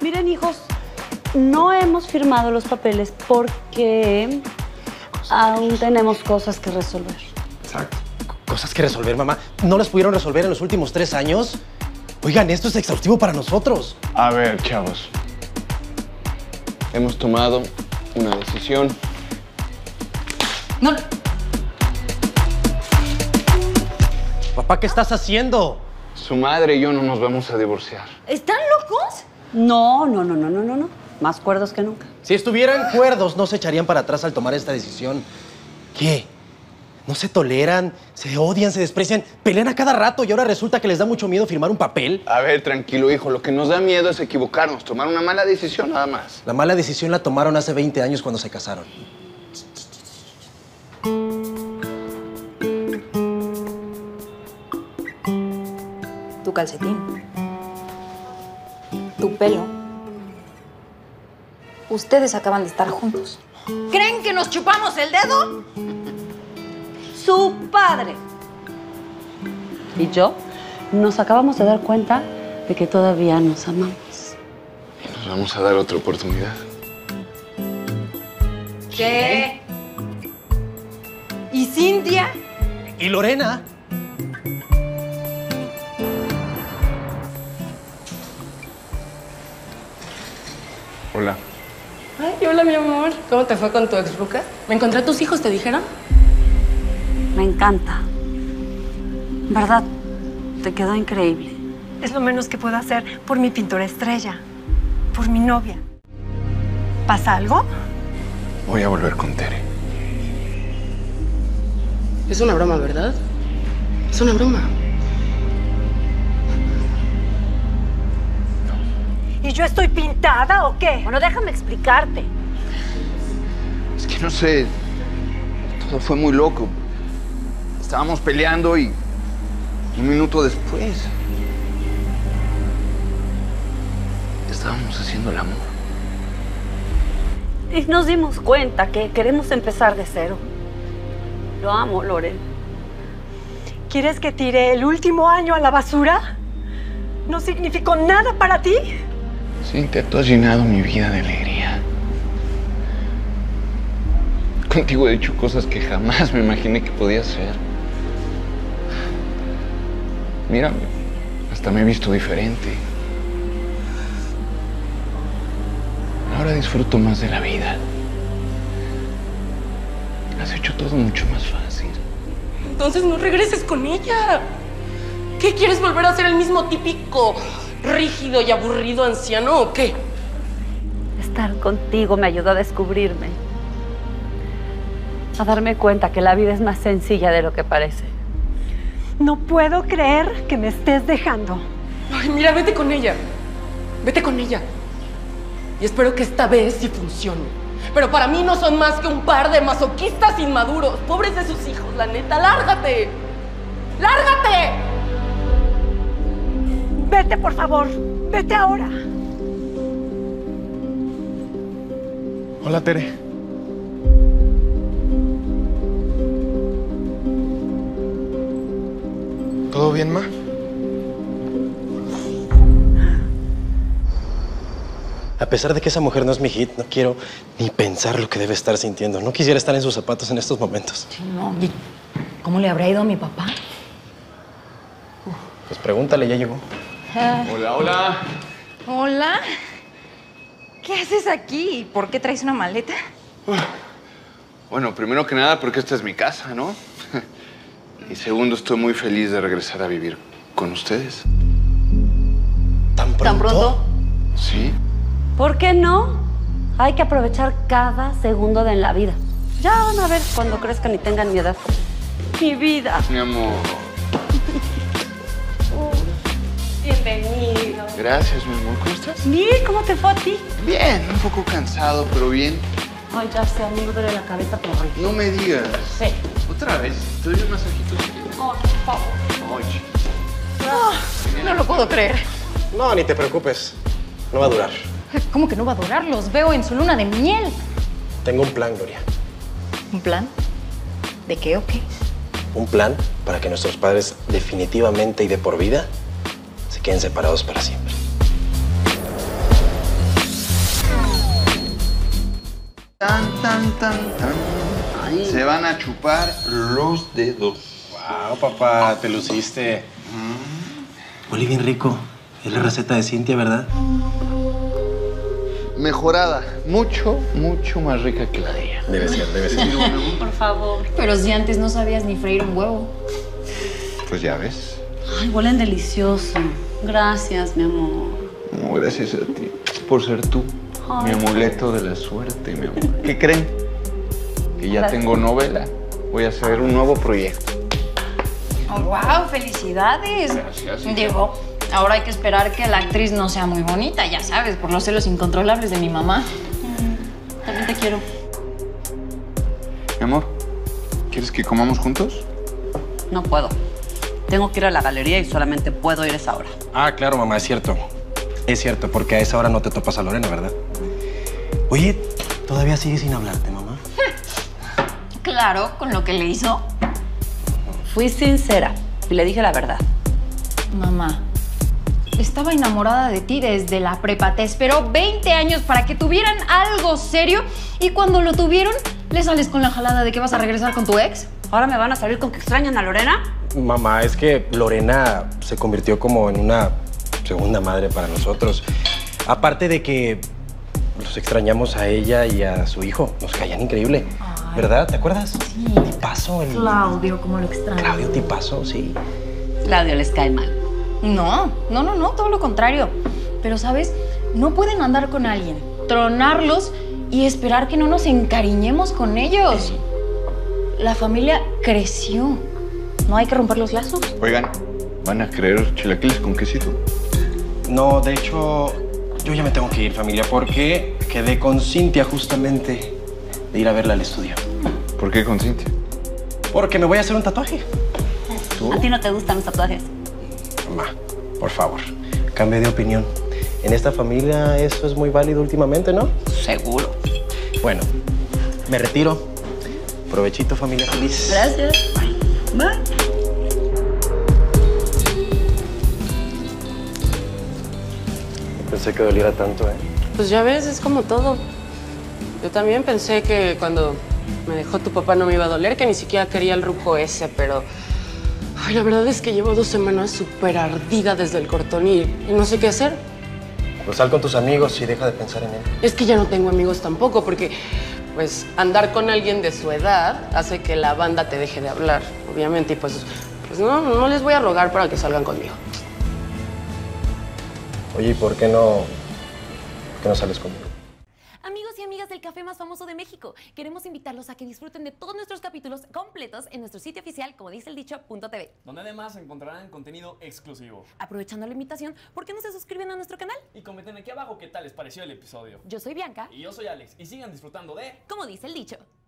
Miren, hijos, no hemos firmado los papeles porque aún tenemos cosas que resolver. Exacto. ¿Cosas que resolver, mamá? ¿No las pudieron resolver en los últimos 3 años? Oigan, esto es exhaustivo para nosotros. A ver, chavos. Hemos tomado una decisión. No. Papá, ¿qué estás haciendo? Su madre y yo no nos vamos a divorciar. ¿Están locos? No. Más cuerdos que nunca. Si estuvieran cuerdos, no se echarían para atrás al tomar esta decisión. ¿Qué? ¿No se toleran? ¿Se odian? ¿Se desprecian? ¿Pelean a cada rato y ahora resulta que les da mucho miedo firmar un papel? A ver, tranquilo, hijo. Lo que nos da miedo es equivocarnos, tomar una mala decisión nada más. La mala decisión la tomaron hace 20 años cuando se casaron. Tu calcetín. Tu pelo. Ustedes acaban de estar juntos. ¿Creen que nos chupamos el dedo? Su padre y yo nos acabamos de dar cuenta de que todavía nos amamos. Y nos vamos a dar otra oportunidad. ¿Qué? ¿Y Cintia? ¿Y Lorena? Hola. Ay, hola, mi amor. ¿Cómo te fue con tu ex ruca? ¿Me encontré a tus hijos, te dijeron? Me encanta. ¿Verdad? Te quedó increíble. Es lo menos que puedo hacer por mi pintora estrella, por mi novia. ¿Pasa algo? Voy a volver con Tere. Es una broma, ¿verdad? Es una broma. ¿Y yo estoy pintada o qué? Bueno, déjame explicarte. Es que no sé. Todo fue muy loco. Estábamos peleando y un minuto después estábamos haciendo el amor. Y nos dimos cuenta que queremos empezar de cero. Lo amo, Loren. ¿Quieres que tire el último año a la basura? ¿No significó nada para ti? Cintia, tú has llenado mi vida de alegría. Contigo he hecho cosas que jamás me imaginé que podía hacer. Mira, hasta me he visto diferente. Ahora disfruto más de la vida. Has hecho todo mucho más fácil. Entonces no regreses con ella. ¿Qué quieres volver a ser el mismo típico rígido y aburrido anciano o qué? Estar contigo me ayudó a descubrirme. A darme cuenta que la vida es más sencilla de lo que parece. No puedo creer que me estés dejando. Ay, mira, vete con ella. Vete con ella. Y espero que esta vez sí funcione. Pero para mí no son más que un par de masoquistas inmaduros. Pobres de sus hijos, la neta. ¡Lárgate! ¡Lárgate! Vete, por favor. Vete ahora. Hola, Tere. ¿Todo bien, ma? A pesar de que esa mujer no es mi hit, no quiero ni pensar lo que debe estar sintiendo. No quisiera estar en sus zapatos en estos momentos. Sí, no. ¿Y cómo le habrá ido a mi papá? Pues pregúntale, ya llegó. Hola, hola. Hola. ¿Qué haces aquí? ¿Por qué traes una maleta? Bueno, primero que nada, porque esta es mi casa, ¿no? Y segundo, estoy muy feliz de regresar a vivir con ustedes. ¿Tan pronto? ¿Tan pronto? ¿Sí? ¿Por qué no? Hay que aprovechar cada segundo de la vida. Ya van a ver cuando crezcan y tengan mi edad. Mi vida. Mi amor. Bienvenido. Gracias, mi amor. ¿Cómo estás? Bien, ¿cómo te fue a ti? Bien, un poco cansado, pero bien. Ay, ya sé, a mí me duele la cabeza por hoy. No me digas. Sí. Otra vez. Te doy un masajito si quieres. Oh, por favor. Oye. No lo puedo creer. No, ni te preocupes. No va a durar. ¿Cómo que no va a durar? Los veo en su luna de miel. Tengo un plan, Gloria. ¿Un plan? ¿De qué o qué? Un plan para que nuestros padres definitivamente y de por vida se queden separados para siempre. tan. Se van a chupar los dedos. Wow, papá, te luciste. Huele bien rico. Es la receta de Cintia, ¿verdad? Mejorada. Mucho, mucho más rica que la de ella. Debe ser, debe ser. Por favor. Pero si antes no sabías ni freír un huevo. Pues ya ves. Ay, huelen delicioso. Gracias, mi amor. No, gracias a ti. Por ser tú. Ay. Mi amuleto de la suerte, mi amor. ¿Qué creen? Que ya tengo novela. Voy a hacer un nuevo proyecto. Oh, wow, felicidades. Gracias. Digo, ahora hay que esperar que la actriz no sea muy bonita, ya sabes, por los celos incontrolables de mi mamá. También te quiero. Mi amor, ¿quieres que comamos juntos? No puedo. Tengo que ir a la galería y solamente puedo ir a esa hora. Ah, claro, mamá, es cierto. Es cierto, porque a esa hora no te topas a Lorena, ¿verdad? Oye, ¿todavía sigues sin hablarte, mamá? Claro, con lo que le hizo. Fui sincera y le dije la verdad. Mamá, estaba enamorada de ti desde la prepa. Te esperó 20 años para que tuvieran algo serio y cuando lo tuvieron, ¿le sales con la jalada de que vas a regresar con tu ex? ¿Ahora me van a salir con que extrañan a Lorena? Mamá, es que Lorena se convirtió como en una segunda madre para nosotros. Aparte de que los extrañamos a ella y a su hijo. Nos caían increíble. Ay. ¿Verdad? ¿Te acuerdas? Sí. Tipazo. Claudio, como lo extraño. Claudio Tipazo, sí. Claudio les cae mal. No, todo lo contrario. Pero, ¿sabes? No pueden andar con alguien, tronarlos y esperar que no nos encariñemos con ellos. La familia creció. No hay que romper los lazos. Oigan, ¿van a querer chilaquiles con quesito? No, de hecho, yo ya me tengo que ir, familia, porque quedé con Cintia justamente de ir a verla al estudio. ¿Por qué con Cintia? Porque me voy a hacer un tatuaje. ¿Tú? ¿A ti no te gustan los tatuajes? Mamá, por favor, cambie de opinión. En esta familia eso es muy válido últimamente, ¿no? Seguro. Bueno, me retiro. Provechito, familia feliz. Gracias. Bye. Pensé que doliera tanto, ¿eh? Pues ya ves, es como todo. Yo también pensé que cuando me dejó tu papá no me iba a doler, que ni siquiera quería el ruco ese, pero... Ay, la verdad es que llevo 2 semanas súper ardida desde el cortón y no sé qué hacer. Pues sal con tus amigos y deja de pensar en él. Es que ya no tengo amigos tampoco, porque pues andar con alguien de su edad hace que la banda te deje de hablar, obviamente, y pues no les voy a rogar para que salgan conmigo. Oye, ¿y por qué no sales conmigo? Amigos y amigas del café más famoso de México, queremos invitarlos a que disfruten de todos nuestros capítulos completos en nuestro sitio oficial, como dice el dicho.tv. Donde además encontrarán contenido exclusivo. Aprovechando la invitación, ¿por qué no se suscriben a nuestro canal? Y comenten aquí abajo qué tal les pareció el episodio. Yo soy Bianca, Y yo soy Alex, y sigan disfrutando de... como dice el dicho.